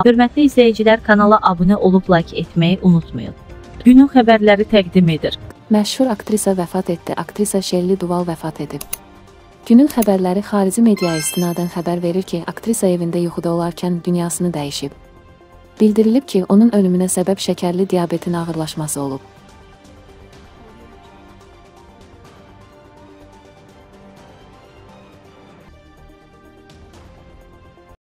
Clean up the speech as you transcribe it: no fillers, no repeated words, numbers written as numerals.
Hörmətli izləyicilər, kanala abunə olub like etməyi unutmayın. Günün xəbərləri təqdim edir. Məşhur aktrisa vəfat etdi. Aktrisa Şelli Duval vəfat edib. Günün xəbərləri xarici mediaya istinadən xəbər verir ki, aktrisa evində yuxuda olarkən dünyasını dəyişib. Bildirilib ki, onun ölümünə səbəb şəkərli diabetin ağırlaşması olub.